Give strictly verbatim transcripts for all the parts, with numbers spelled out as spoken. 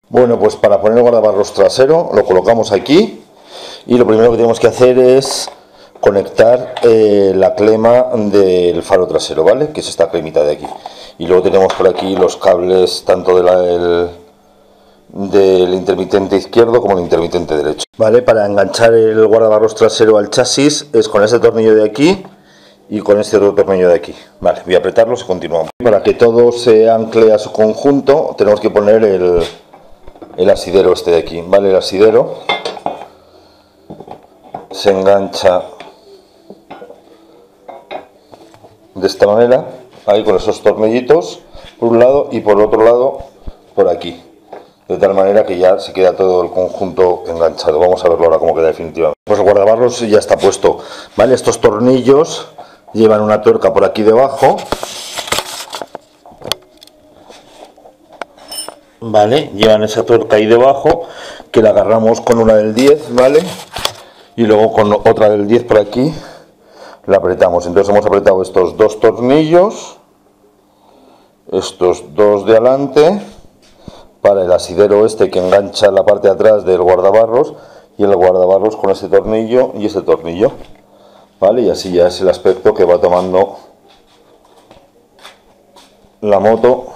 Bueno, pues para poner el guardabarros trasero lo colocamos aquí y lo primero que tenemos que hacer es conectar eh, la clema del faro trasero, ¿vale? Que es esta clemita de aquí. Y luego tenemos por aquí los cables tanto de la, del, del intermitente izquierdo como el intermitente derecho. Vale, para enganchar el guardabarros trasero al chasis es con este tornillo de aquí y con este otro tornillo de aquí. Vale, voy a apretarlos y continuamos. Para que todo se ancle a su conjunto tenemos que poner el, el asidero este de aquí, ¿vale? El asidero se engancha de esta manera, ahí con esos tornillitos por un lado y por otro lado por aquí, de tal manera que ya se queda todo el conjunto enganchado. Vamos a verlo ahora cómo queda definitivamente. Pues el guardabarros ya está puesto, ¿vale? Estos tornillos llevan una tuerca por aquí debajo, ¿vale? Llevan esa tuerca ahí debajo que la agarramos con una del diez, ¿vale? Y luego con otra del diez por aquí la apretamos. Entonces hemos apretado estos dos tornillos, estos dos de adelante, para el asidero este que engancha la parte de atrás del guardabarros, y el guardabarros con este tornillo y este tornillo, ¿vale? Y así ya es el aspecto que va tomando la moto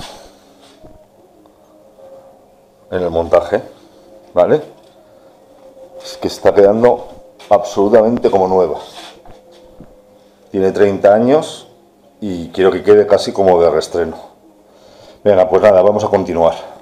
en el montaje, ¿vale? Es que está quedando absolutamente como nueva. Tiene treinta años y quiero que quede casi como de reestreno. Venga, pues nada, vamos a continuar.